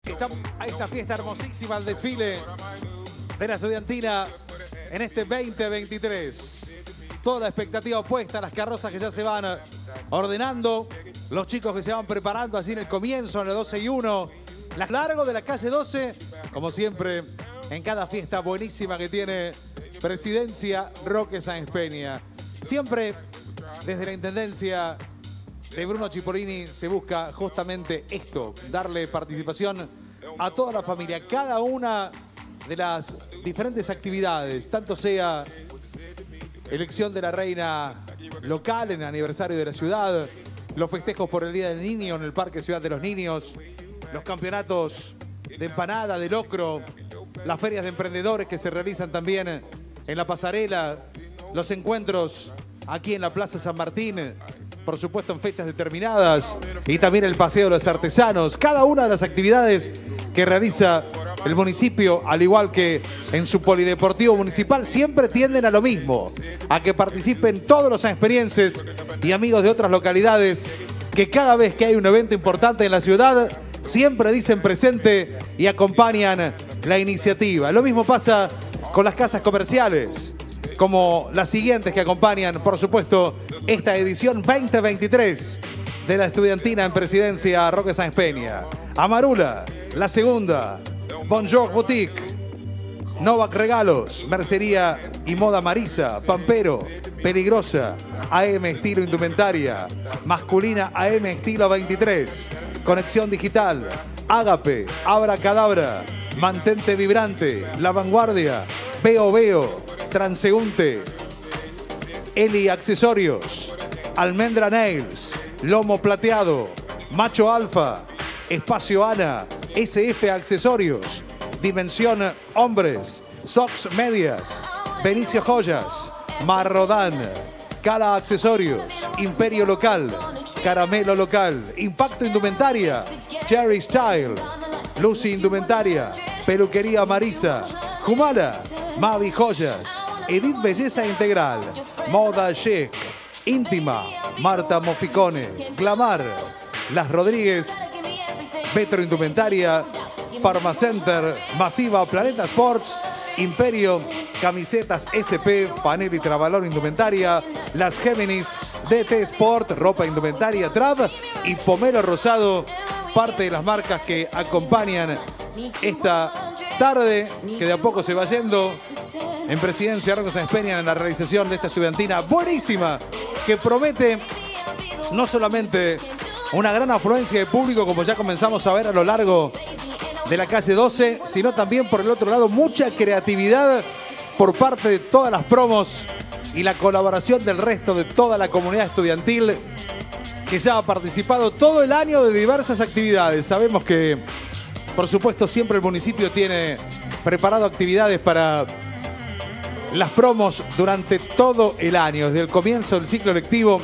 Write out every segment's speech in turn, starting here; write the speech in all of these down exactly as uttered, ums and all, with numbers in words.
Estamos a esta fiesta hermosísima, el desfile de la estudiantina en este veinte veintitrés. Toda la expectativa opuesta, las carrozas que ya se van ordenando, los chicos que se van preparando así en el comienzo, en el doce y uno. Las largo de la calle doce, como siempre, en cada fiesta buenísima que tiene Presidencia Roque Sáenz Peña. Siempre desde la Intendencia de Bruno Chiporini se busca justamente esto, darle participación a toda la familia, cada una de las diferentes actividades, tanto sea elección de la reina local en el aniversario de la ciudad, los festejos por el Día del Niño en el Parque Ciudad de los Niños, los campeonatos de empanada, de locro, las ferias de emprendedores que se realizan también en la pasarela, los encuentros aquí en la Plaza San Martín, por supuesto en fechas determinadas, y también el paseo de los artesanos. Cada una de las actividades que realiza el municipio, al igual que en su polideportivo municipal, siempre tienden a lo mismo, a que participen todos los sanpenienses y amigos de otras localidades que cada vez que hay un evento importante en la ciudad, siempre dicen presente y acompañan la iniciativa. Lo mismo pasa con las casas comerciales, como las siguientes que acompañan, por supuesto, esta edición veinte veintitrés de la estudiantina en Presidencia Roque Sáenz Peña. Amarula, La Segunda, Bonjour Boutique, Novak Regalos, Mercería y Moda Marisa, Pampero, Peligrosa, A M Estilo Indumentaria, Masculina A M Estilo veintitrés, Conexión Digital, Ágape, Abracadabra, Mantente Vibrante, La Vanguardia, Veo Veo, Transeúnte, Eli Accesorios, Almendra Nails, Lomo Plateado, Macho Alfa, Espacio Ana, S F Accesorios, Dimensión Hombres, Sox Medias, Benicio Joyas, Marrodán, Cala Accesorios, Imperio Local, Caramelo Local, Impacto Indumentaria, Jerry Style, Lucy Indumentaria, Peluquería Marisa, Jumala, Mavi Joyas, Edith Belleza Integral, Moda Chic, Íntima, Marta Moficone, Glamar, Las Rodríguez, Petro Indumentaria, Pharmacenter, Masiva, Planeta Sports, Imperio, Camisetas S P, Panel y Travalor Indumentaria, Las Géminis, D T Sport, Ropa Indumentaria, Trav y Pomelo Rosado, parte de las marcas que acompañan esta tarde, que de a poco se va yendo en Presidencia Roque Sáenz Peña en la realización de esta estudiantina buenísima, que promete no solamente una gran afluencia de público, como ya comenzamos a ver a lo largo de la calle doce, sino también por el otro lado mucha creatividad por parte de todas las promos y la colaboración del resto de toda la comunidad estudiantil que ya ha participado todo el año de diversas actividades. Sabemos que, por supuesto, siempre el municipio tiene preparado actividades para las promos durante todo el año. Desde el comienzo del ciclo lectivo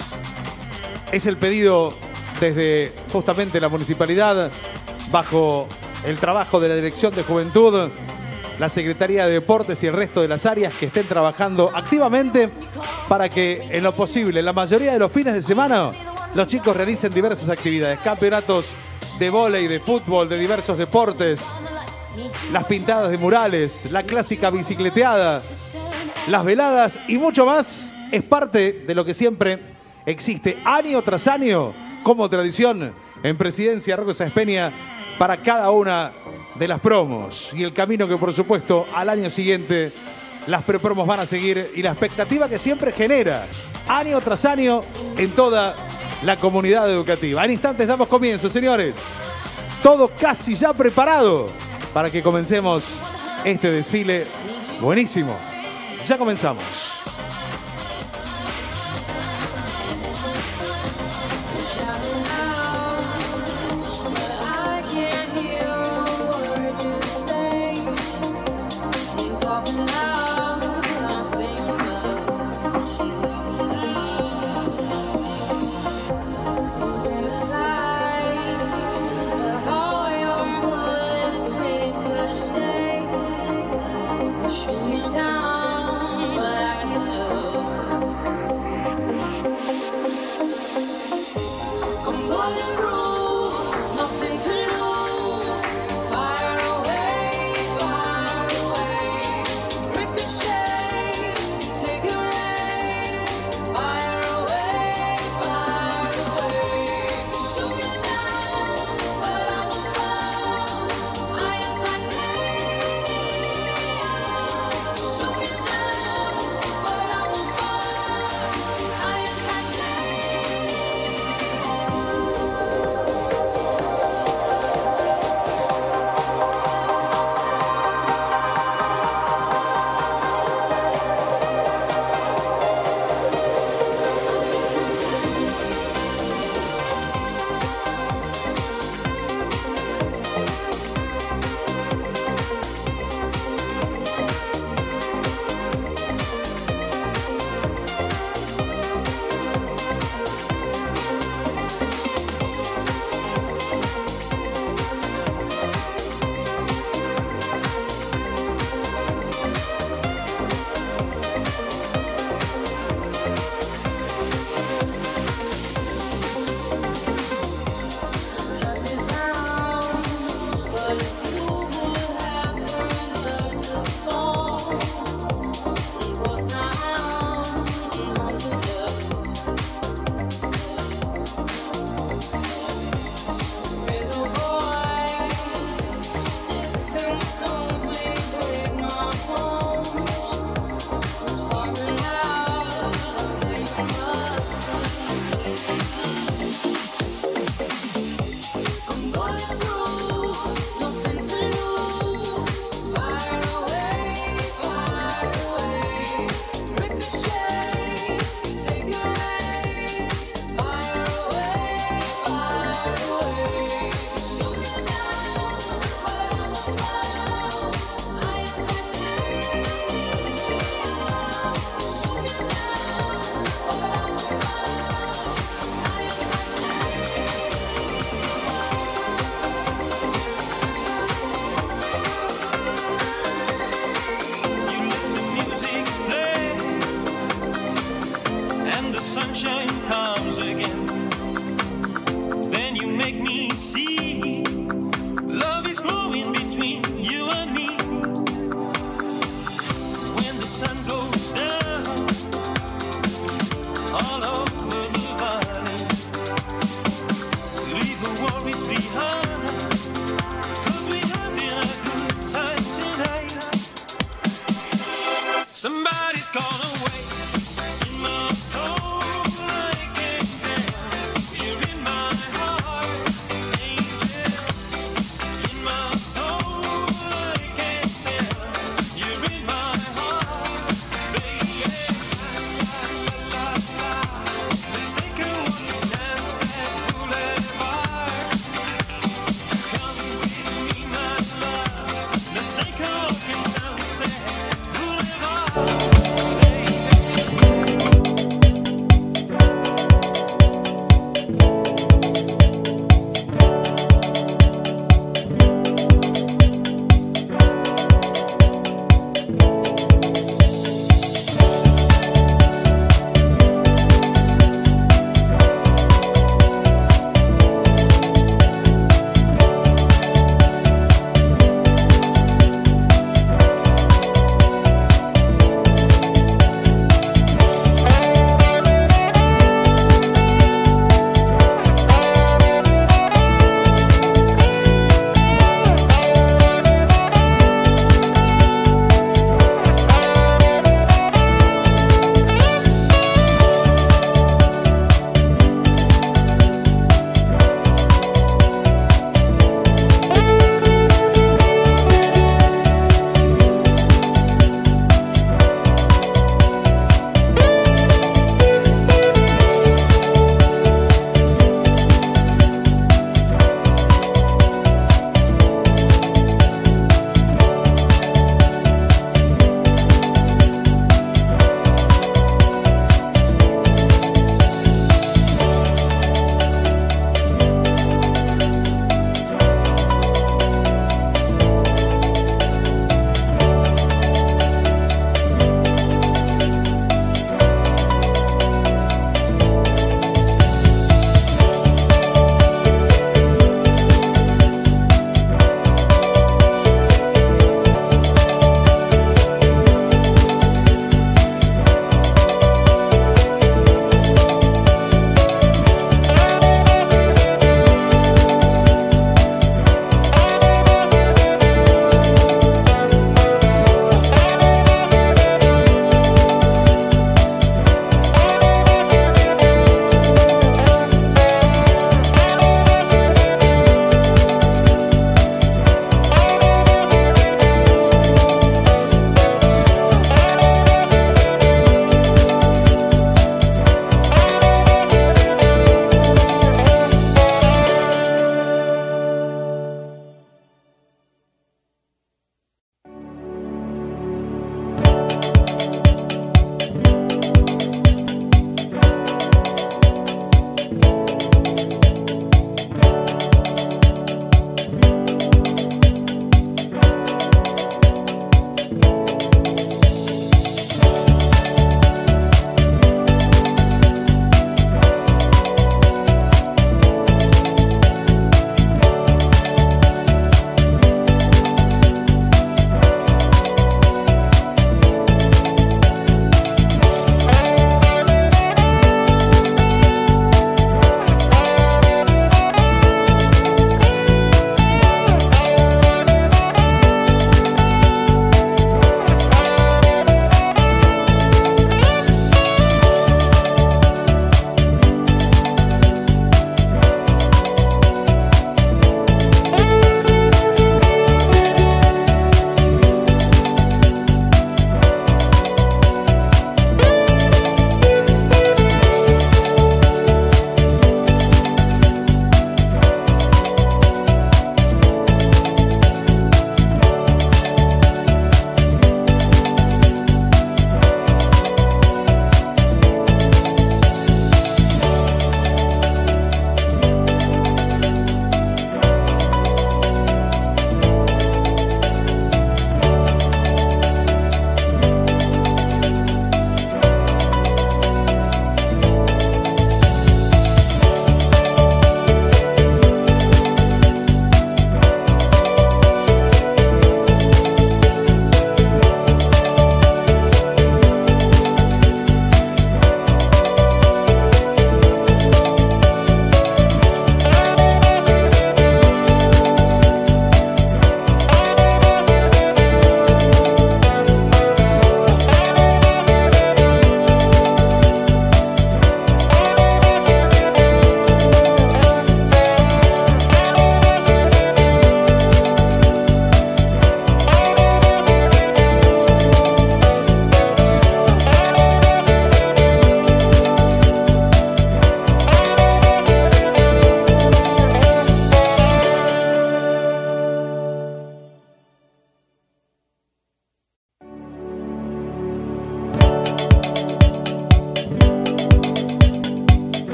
es el pedido desde justamente la municipalidad, bajo el trabajo de la Dirección de Juventud, la Secretaría de Deportes y el resto de las áreas que estén trabajando activamente para que en lo posible, la mayoría de los fines de semana, los chicos realicen diversas actividades, campeonatos de vóley, de fútbol, de diversos deportes, las pintadas de murales, la clásica bicicleteada, las veladas y mucho más. Es parte de lo que siempre existe año tras año como tradición en Presidencia Roque Sáenz Peña para cada una de las promos. Y el camino que, por supuesto, al año siguiente las prepromos van a seguir y la expectativa que siempre genera año tras año en toda la comunidad educativa. En instantes damos comienzo, señores. Todo casi ya preparado para que comencemos este desfile buenísimo. Ya comenzamos.